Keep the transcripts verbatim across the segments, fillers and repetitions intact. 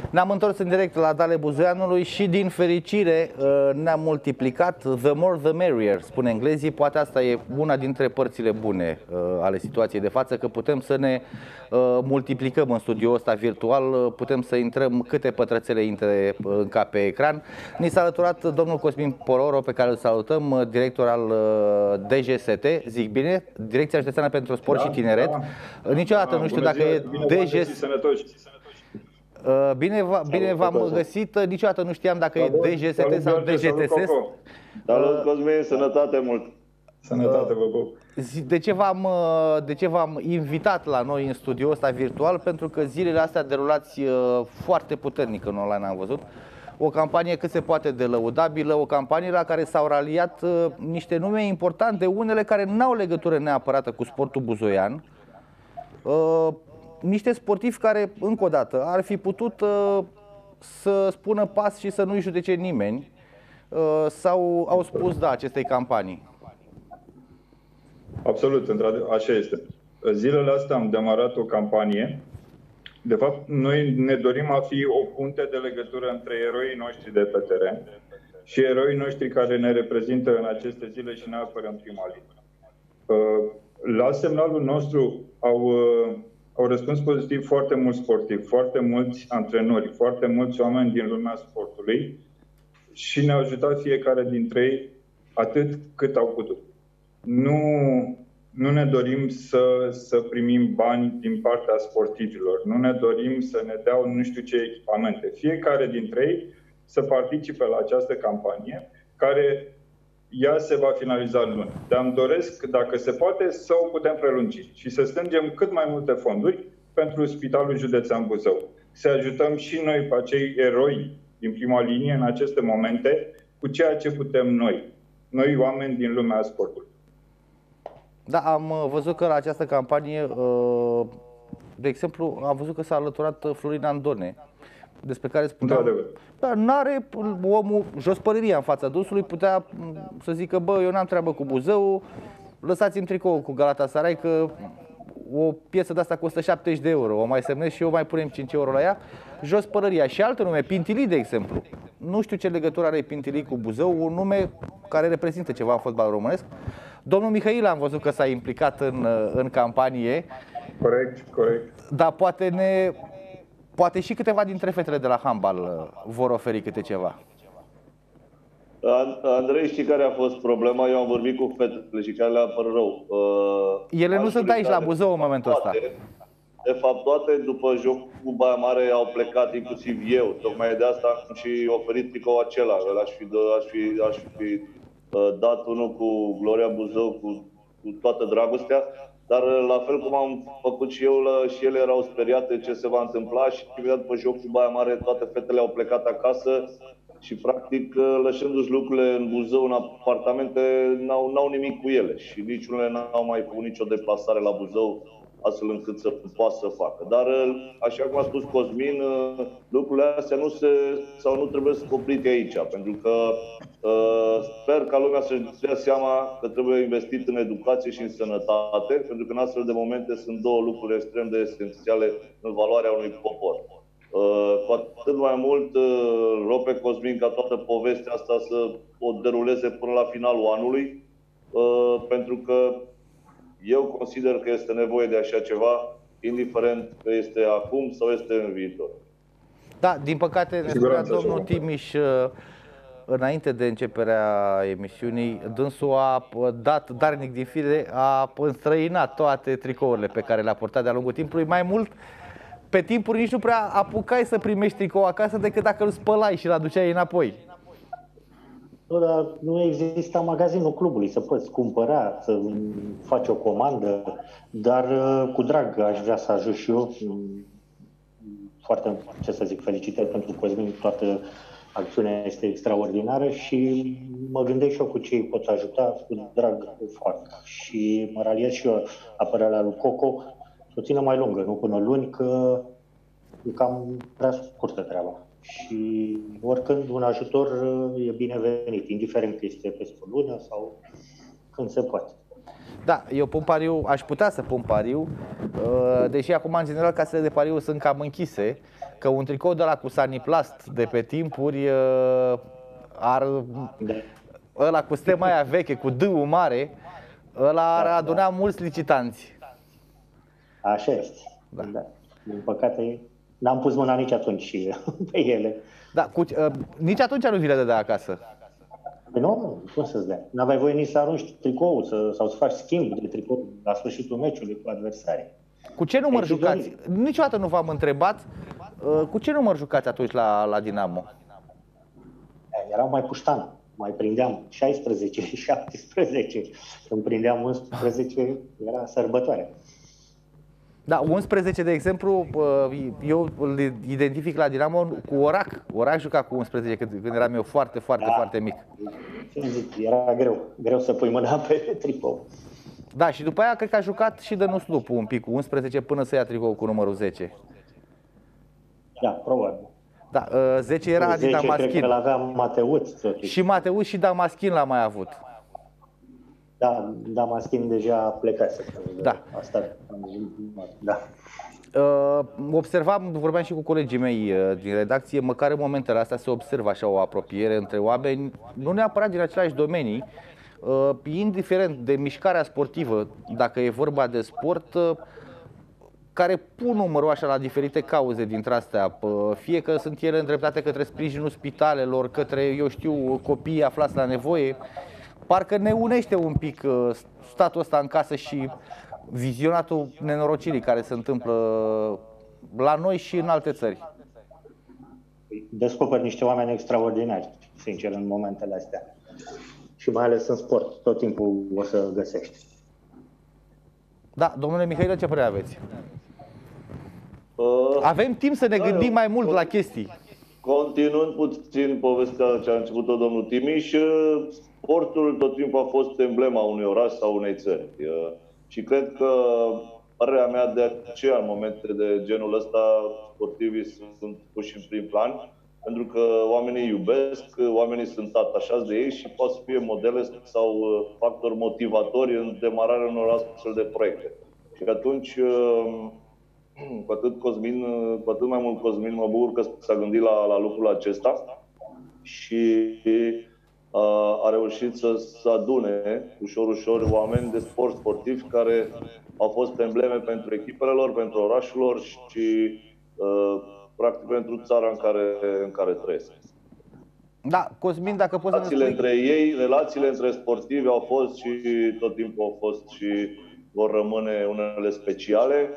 Ne-am întors în direct la Dale Buzoianului și din fericire ne-am multiplicat. The more the merrier, spune englezii. Poate asta e una dintre părțile bune ale situației de față, că putem să ne multiplicăm în studioul ăsta virtual, putem să intrăm câte pătrățele intre în cap pe ecran. Ni s-a alăturat domnul Cosmin Pororo, pe care îl salutăm, director al D J S T, zic bine, Direcția Județeană pentru Sport da, și Tineret. Da. Niciodată da, nu știu dacă e D J S T. Bine, bine v-am găsit, niciodată nu știam dacă e D J S T sau D J T S. Salut, Cosmin, sănătate mult! Sănătate, vă pup! De ce v-am de ce v-am invitat la noi în studioul ăsta virtual? Pentru că zilele astea derulați foarte puternic în online, am văzut. O campanie cât se poate de lăudabilă, o campanie la care s-au raliat niște nume importante, unele care n-au legătură neapărată cu sportul buzoian. Niște sportivi care, încă o dată, ar fi putut uh, să spună pas și să nu-i judece nimeni, uh, sau au spus da acestei campanii? Absolut, așa este. Zilele astea am demarat o campanie. De fapt, noi ne dorim a fi o punte de legătură între eroii noștri de pe teren și eroii noștri care ne reprezintă în aceste zile și ne apără în prima linie. Uh, la semnalul nostru au... Uh, Au răspuns pozitiv foarte mulți sportivi, foarte mulți antrenori, foarte mulți oameni din lumea sportului și ne-au ajutat fiecare dintre ei atât cât au putut. Nu, nu ne dorim să, să primim bani din partea sportivilor, nu ne dorim să ne dea nu știu ce echipamente. Fiecare dintre ei să participe la această campanie care ea se va finaliza luni. Dar îmi doresc, dacă se poate, să o putem prelungi și să strângem cât mai multe fonduri pentru Spitalul Județean Buzău. Să ajutăm și noi pe acei eroi din prima linie în aceste momente cu ceea ce putem noi, noi oameni din lumea sportului. Da, am văzut că la această campanie, de exemplu, am văzut că s-a alăturat Florin Andone, despre care spuneam, da, n-are omul jos pălăria în fața dânsului, putea să zică, bă, eu n-am treabă cu Buzău, lăsați-mi tricoul cu Galatasaray, că o piesă de asta costă șaptezeci de euro, o mai semnez și eu mai punem cinci euro la ea, jos pălăria. Și alte nume, Pintili, de exemplu. Nu știu ce legătură are Pintili cu Buzău, un nume care reprezintă ceva în fotbal românesc. Domnul Mihail am văzut că s-a implicat în, în campanie. Corect, corect. Dar poate ne... Poate și câteva dintre fetele de la handbal vor oferi câte ceva. Andrei, știi care a fost problema? Eu am vorbit cu fetele și care le-a părut rău. Ele nu sunt aici la Buzău în momentul ăsta. De fapt, toate după jocul cu Baia Mare au plecat, inclusiv eu. Tocmai de asta am și oferit tricoul acela. Aș fi, aș fi, aș fi dat unul cu Gloria Buzău, cu, cu toată dragostea. Dar la fel cum am făcut și eu, și ele erau speriate ce se va întâmpla și imediat după jocul cu Baia Mare toate fetele au plecat acasă și practic lăsându-și lucrurile în Buzău, în apartamente, n-au, n-au nimic cu ele și niciunele n-au mai făcut nicio deplasare la Buzău astfel încât să poată să facă. Dar, așa cum a spus Cosmin, lucrurile astea nu se, sau nu trebuie să oprite aici, pentru că uh, sper ca lumea să-și dea seama că trebuie investit în educație și în sănătate, pentru că în astfel de momente sunt două lucruri extrem de esențiale în valoarea unui popor. Uh, cu atât mai mult uh, rog pe Cosmin ca toată povestea asta să o deruleze până la finalul anului, uh, pentru că eu consider că este nevoie de așa ceva, indiferent că este acum sau este în viitor. Da, din păcate, ne spunea domnul Timiș, înainte de începerea emisiunii, dânsul a dat darnic din fire, a înstrăinat toate tricourile pe care le-a purtat de-a lungul timpului. Mai mult, pe timpuri nici nu prea apucai să primești tricou acasă decât dacă îl spălai și îl aduceai înapoi. Nu, dar nu exista magazinul clubului, să poți cumpăra, să faci o comandă, dar cu drag aș vrea să ajut și eu. Foarte, ce să zic, felicitări pentru Cosmin, toată acțiunea este extraordinară și mă gândesc și eu cu ce îi pot ajuta, cu drag fac. Și mă raliez și eu apărarea lui Coco, să o țină mai lungă, nu până luni, că e cam prea scurtă treaba. Și oricând un ajutor e binevenit, indiferent că este peste o lună sau când se poate. Da, eu pun pariu, aș putea să pun pariu, deși acum în general casele de pariu sunt cam închise, că un tricou de la cu Saniplast de pe timpuri ar, ăla cu stema aia veche, cu D-ul mare, ăla ar aduna mulți licitanți. Așa este. Da. Da. Din păcate, n-am pus mâna nici atunci pe ele. Da, cu, uh, nici atunci nu vi le dădea acasă. Păi nu, cum să-ți dea? N-aveai voie nici să arunci tricoul să, sau să faci schimb de tricou la sfârșitul meciului cu adversarii. Cu ce număr Ai jucați? Dorit. Niciodată nu v-am întrebat. Uh, cu ce număr jucați atunci la, la Dinamo? Erau mai puștan. Mai prindeam șaisprezece, șaptesprezece. Când prindeam unsprezece, era sărbătoare. Da, unsprezece, de exemplu, eu îl identific la Dinamo cu Orac. Orac juca cu unsprezece când, când eram eu foarte, foarte, da. foarte mic. Zic, era greu, greu să pui mâna pe tricou. Da, și după aia cred că a jucat și Dănuț Lupu un pic cu unsprezece până să ia tricou cu numărul zece. Da, probabil. Da, zece era Adi Damaschin. Cred că l-avea Mateuț. Totuși. Și Mateuț și Damaschin l-a mai avut. Da, Damaschin deja plecase. Da. Asta, da. Observam, vorbeam și cu colegii mei din redacție, măcar în momentele astea se observă așa o apropiere între oameni, nu neapărat din aceleași domenii, indiferent de mișcarea sportivă, dacă e vorba de sport, care pun numărul așa la diferite cauze dintre astea, fie că sunt ele îndreptate către sprijinul spitalelor, către, eu știu, copiii aflați la nevoie. Parcă ne unește un pic statul ăsta în casă și vizionatul nenorocirii care se întâmplă la noi și în alte țări. Descoperi niște oameni extraordinari, sincer, în momentele astea. Și mai ales în sport, tot timpul o să găsești. Da, domnule Mihail, ce părere aveți? Uh, Avem timp să ne da, gândim eu, mai mult eu, la chestii. Continuând puțin povestea ce a început-o domnul Timiș, sportul tot timpul a fost emblema unui oraș sau unei țări. Și cred că, părerea mea, de aceea, în momente de genul ăsta, sportivii sunt puși în prim plan, pentru că oamenii iubesc, oamenii sunt atașați de ei și pot să fie modele sau factori motivatori în demararea unor astfel de proiecte. Și atunci, cu atât, Cosmin, cu atât mai mult Cosmin, mă bucur că s-a gândit la, la lucrul acesta și uh, a reușit să, să adune ușor, ușor oameni de sport sportiv care au fost embleme pentru echipele lor, pentru orașul lor și uh, practic pentru țara în care, în care trăiesc. Da, Cosmin, dacă poți să ne spui... între ei, relațiile între sportivi au fost și tot timpul au fost și vor rămâne unele speciale.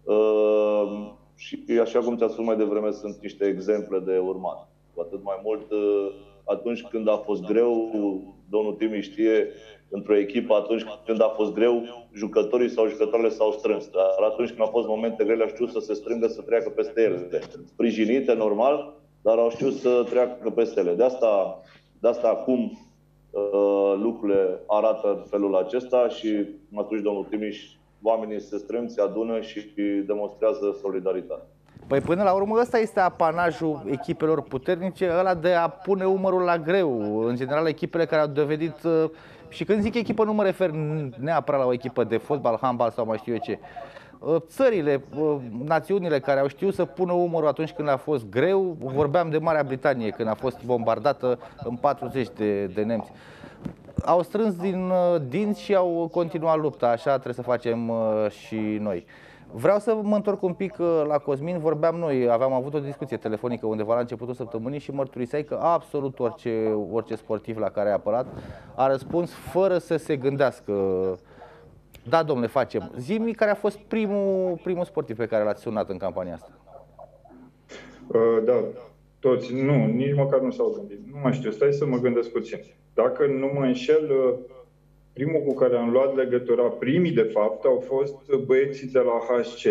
Uh, și așa cum ți-a spus mai devreme, sunt niște exemple de urmat. Cu atât mai mult, uh, atunci când a fost greu, domnul Timi știe, într-o echipă, atunci când a fost greu, jucătorii sau jucătoarele s-au strâns. Dar atunci când au fost momente grele, au știut să se strângă, să treacă peste ele. Sprijinite, normal, dar au știut să treacă peste ele. De asta, de asta acum uh, lucrurile arată în felul acesta și atunci domnul Timiș, oamenii se strâng, se adună și demonstrează solidaritate. Păi până la urmă ăsta este apanajul echipelor puternice, ăla de a pune umărul la greu. În general, echipele care au devenit, și când zic echipă nu mă refer neapărat la o echipă de fotbal, handbal sau mai știu eu ce. Țările, națiunile care au știut să pună umărul atunci când a fost greu, vorbeam de Marea Britanie când a fost bombardată în patruzeci de, de nemți. Au strâns din dinți și au continuat lupta, așa trebuie să facem și noi. Vreau să mă întorc un pic la Cosmin, vorbeam noi, aveam avut o discuție telefonică undeva la începutul săptămânii și mărturiseai că absolut orice, orice sportiv la care ai apărat a răspuns fără să se gândească. Da, domnule, facem. Zi-mi care a fost primul, primul sportiv pe care l-ați sunat în campania asta. Uh, da, toți, nu, nici măcar nu s-au gândit. Nu mai știu, stai să mă gândesc puțin. Dacă nu mă înșel, primul cu care am luat legătura, primii de fapt, au fost băieții de la H C.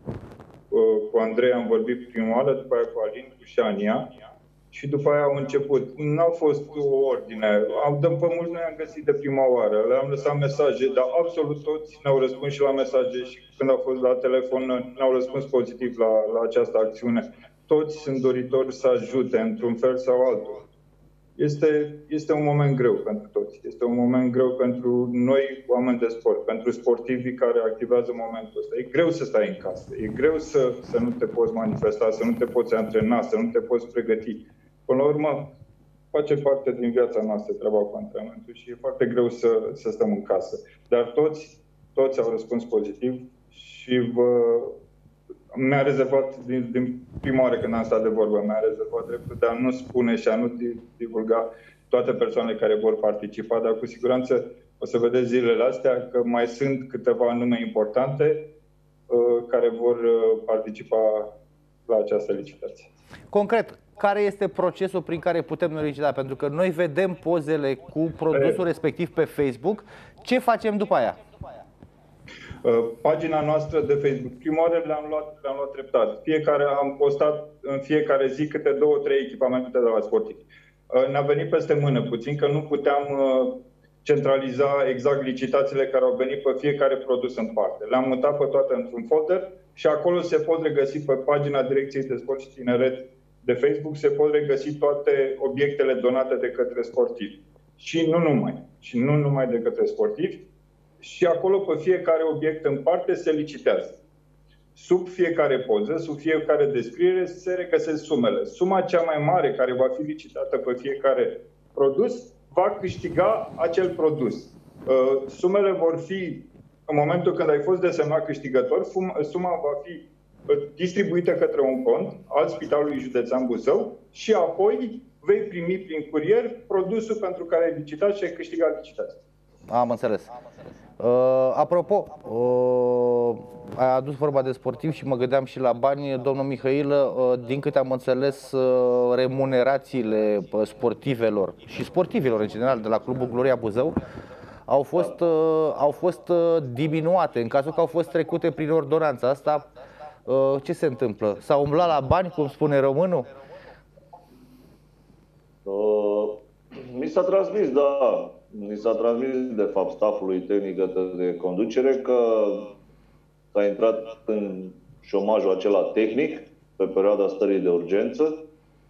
Cu Andrei am vorbit prima oară, după aia cu Alin, cu Șania și după aia au început. N-au fost o ordine. Am dăm pe mulți, noi am găsit de prima oară. Le-am lăsat mesaje, dar absolut toți ne-au răspuns și la mesaje și când au fost la telefon ne-au răspuns pozitiv la, la această acțiune. Toți sunt doritori să ajute într-un fel sau altul. Este, este un moment greu pentru toți. Este un moment greu pentru noi, oameni de sport, pentru sportivii care activează momentul ăsta. E greu să stai în casă, e greu să, să nu te poți manifesta, să nu te poți antrena, să nu te poți pregăti. Până la urmă, face parte din viața noastră treaba cu antrenamentul și e foarte greu să, să stăm în casă. Dar toți, toți au răspuns pozitiv și vă... mi-a rezervat, din, din prima oară când am stat de vorbă, mi-a rezervat dreptul de a nu spune și a nu divulga toate persoanele care vor participa, dar cu siguranță o să vedeți zilele astea că mai sunt câteva nume importante uh, care vor uh, participa la această licitație. Concret, care este procesul prin care putem noi licita? Pentru că noi vedem pozele cu produsul respectiv pe Facebook. Ce facem după aia? Pagina noastră de Facebook, prima oară le-am luat, le-am luat treptat. Fiecare am postat în fiecare zi câte două, trei echipamente de la sportivi. Ne-a venit peste mână puțin că nu puteam centraliza exact licitațiile care au venit pe fiecare produs în parte. Le-am mutat pe toate într-un folder și acolo se pot regăsi pe pagina Direcției de Sport și Tineret de Facebook, se pot regăsi toate obiectele donate de către sportivi. Și nu numai, și nu numai de către sportivi. Și acolo, pe fiecare obiect în parte, se licitează. Sub fiecare poză, sub fiecare descriere, se regăsesc sumele. Suma cea mai mare care va fi licitată pe fiecare produs va câștiga acel produs. Sumele vor fi, în momentul când ai fost desemnat câștigător, suma va fi distribuită către un cont al Spitalului Județean Buzău și apoi vei primi prin curier produsul pentru care ai licitat și ai câștigat licitația. Am înțeles. Uh, apropo, uh, ai adus vorba de sportiv și mă gândeam și la bani, domnul Mihailă, uh, din câte am înțeles, uh, remunerațiile sportivelor și sportivilor în general de la Clubul Gloria Buzău au fost, uh, au fost uh, diminuate în cazul că au fost trecute prin ordonanța asta. Uh, ce se întâmplă? S-a umblat la bani, cum spune românul? Uh, mi s-a transmis, da. Mi s-a transmis, de fapt, staffului tehnic de conducere că s-a intrat în șomajul acela tehnic pe perioada stării de urgență.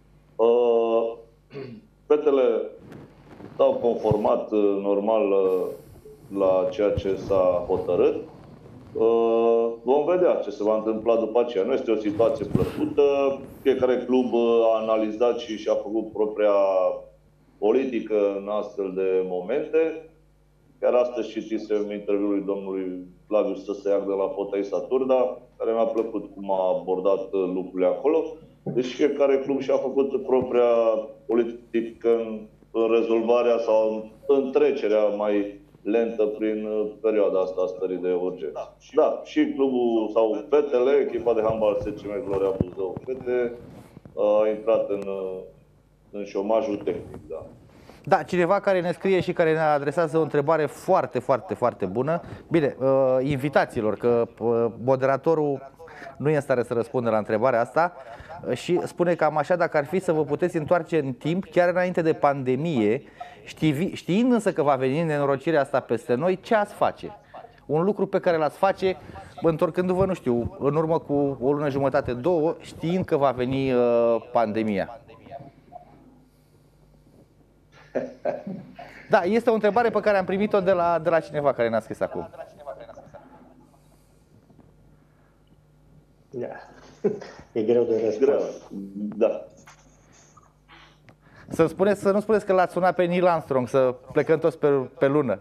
Fetele s-au conformat normal la ceea ce s-a hotărât. Vom vedea ce se va întâmpla după aceea. Nu este o situație plăcută. Fiecare club a analizat și și-a făcut propria politică în astfel de momente. Chiar astăzi citisem interviul domnului Flaviu Săsăiac de la Potaisa Turda, care mi-a plăcut cum a abordat lucrurile acolo. Deci fiecare club și-a făcut propria politică în, în rezolvarea sau în trecerea mai lentă prin perioada asta a stării de urgență. Da, și, da, și clubul sau fetele, echipa de handbal S C M Gloria Buzău Fete, a intrat în în șomajul tehnic, da. Da, cineva care ne scrie și care ne adresează o întrebare foarte, foarte, foarte bună. Bine, uh, invitațiilor, că uh, moderatorul nu e în stare să răspundă la întrebarea asta uh, și spune cam așa, dacă ar fi să vă puteți întoarce în timp, chiar înainte de pandemie, știi, știind însă că va veni nenorocirea asta peste noi, ce ați face? Un lucru pe care l-ați face, întorcându-vă, nu știu, în urmă cu o lună jumătate, două, știind că va veni uh, pandemia. Da, este o întrebare pe care am primit-o de la, de la cineva care ne-a scris acum. Da. E greu de răspuns. Da. Să, spuneți, să nu spuneți că l-ați sunat pe Neil Armstrong, să plecăm toți pe, pe lună.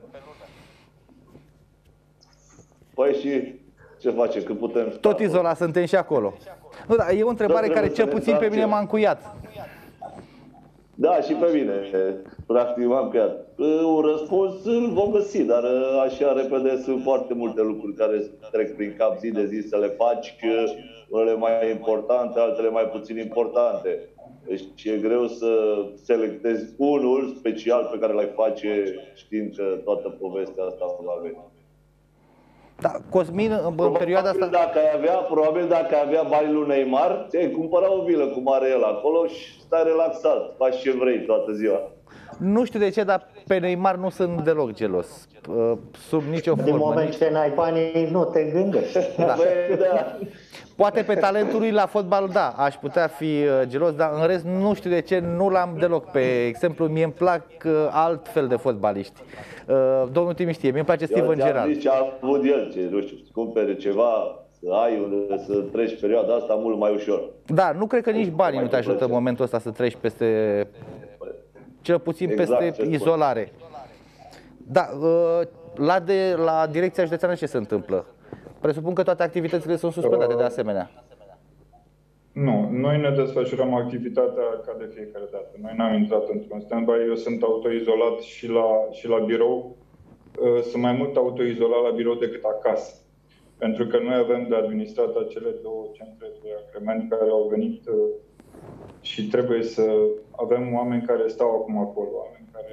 Păi și ce face, că putem sta? Tot izolat suntem și acolo. Nu, da, e o întrebare care cel puțin pe mine m-a încuiat. Da, și pe mine. Practic m-am creat. Un răspuns îl vom găsi, dar așa repede sunt foarte multe lucruri care trec prin cap zi de zi să le faci, unele mai importante, altele mai puțin importante. Deci e greu să selectezi unul special pe care l-ai face știind că toată povestea asta va veni. Da, Cosmin, în probabil perioada asta... Dacă ai avea, probabil dacă ai avea banii lui Neymar, ți-ai cumpăra o vilă cum are el acolo și stai relaxat, faci ce vrei toată ziua. Nu știu de ce, dar pe Neymar nu sunt deloc gelos. Sub nicio formă. Din moment ce n-ai banii, nu te gândești. Da. Băi, da. Poate pe talentul lui la fotbal, da, aș putea fi gelos, dar în rest nu știu de ce nu l-am deloc. Pe exemplu, mie îmi plac alt fel de fotbaliști. Domnul Timi știe, mie îmi place Steven Gerrard. Eu ți-am zis ce a avut el, ce, nu știu, să cumpere ceva, să ai un, să treci perioada asta mult mai ușor. Da, nu cred că nici banii nu te ajută în momentul ăsta să treci peste, cel puțin exact, peste izolare. Da, la, de, la direcția județeană ce se întâmplă? Presupun că toate activitățile sunt suspendate de asemenea. Nu, noi ne desfășurăm activitatea ca de fiecare dată. Noi n-am intrat într-un stand-by, eu sunt autoizolat și la, și la birou. Sunt mai mult autoizolat la birou decât acasă. Pentru că noi avem de administrat acele două centre de agrement care au venit și trebuie să avem oameni care stau acum acolo, oameni care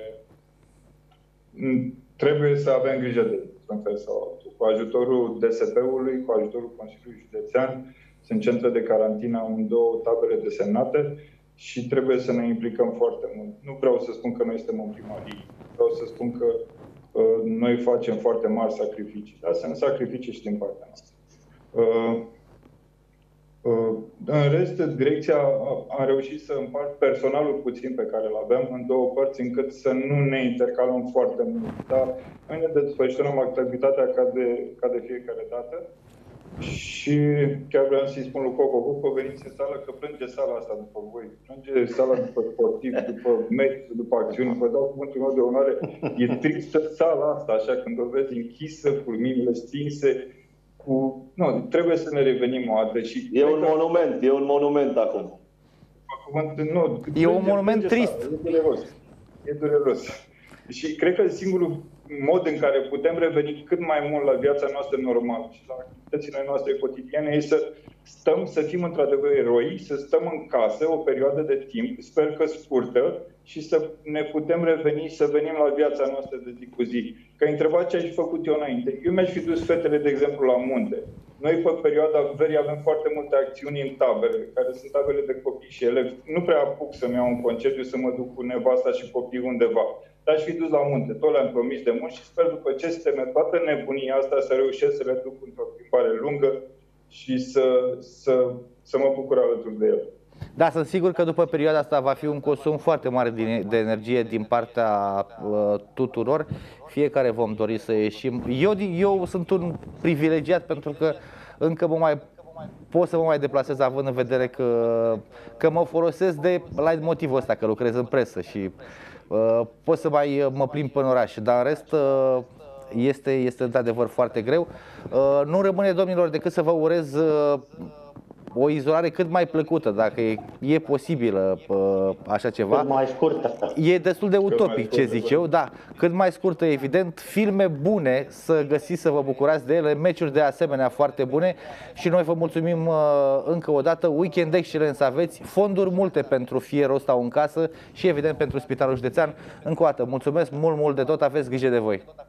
trebuie să avem grijă de ei, în fel sau altul. Cu ajutorul D S P-ului, cu ajutorul Consiliului Județean, sunt centre de carantină în două tabere desemnate și trebuie să ne implicăm foarte mult. Nu vreau să spun că noi suntem în primărie, vreau să spun că uh, noi facem foarte mari sacrificii, dar sunt sacrificii și din partea noastră. Uh, uh, în rest, direcția a, a reușit să împart personalul puțin pe care îl avem în două părți, încât să nu ne intercalăm foarte mult. Dar noi ne desfășurăm activitatea ca de, ca de fiecare dată. Și chiar vreau să-i spun lui Coco, Coco, veniți în sală, că plânge sala asta după voi. Plânge sala după sportiv, după meci, după acțiuni. Vă dau cuvântul meu de onoare. E tristă sala asta, așa, când o vezi închisă, cu luminile stinse. Cu... Nu, trebuie să ne revenim o dată. Și e un monument, e un monument acum. Cuvânt, nu, e un monument trist. Sala, e dureros. E dureros. Și cred că singurul mod în care putem reveni cât mai mult la viața noastră normală și la activitățile noastre cotidiene e să stăm, să fim într-adevăr eroi, să stăm în casă o perioadă de timp, sper că scurtă, și să ne putem reveni, să venim la viața noastră de zi cu zi. Că ai întrebat ce aș fi făcut eu înainte. Eu mi-aș fi dus fetele, de exemplu, la munte. Noi, pe perioada verii, avem foarte multe acțiuni în tabere, care sunt tabere de copii și elevi. Nu prea apuc să-mi iau un concediu, să mă duc cu nevasta și copii undeva. Dar aș fi dus la munte. Tot le-am promis de mult și sper, după ce se termină toată nebunia asta, să reușesc să le duc într-o plimbare lungă și să, să, să mă bucur alături de el. Da, sunt sigur că după perioada asta va fi un consum foarte mare de energie din partea uh, tuturor. Fiecare vom dori să ieșim. Eu, eu sunt un privilegiat pentru că încă mă mai pot să mă mai deplasez, având în vedere că, că mă folosesc de light motivul ăsta, că lucrez în presă și uh, pot să mai mă plimb pe oraș. Dar în rest uh, este, este într-adevăr foarte greu. Uh, nu rămâne, domnilor, decât să vă urez uh, o izolare cât mai plăcută, dacă e, e posibilă așa ceva. Cât mai scurtă. E destul de utopic ce zic eu, da, cât mai scurtă, evident, filme bune să găsiți, să vă bucurați de ele, meciuri de asemenea foarte bune și noi vă mulțumim încă o dată, weekend excelent să aveți, fonduri multe pentru Fierul Stau în Casă și evident pentru Spitalul Județean. Încă o dată, mulțumesc mult, mult de tot, aveți grijă de voi.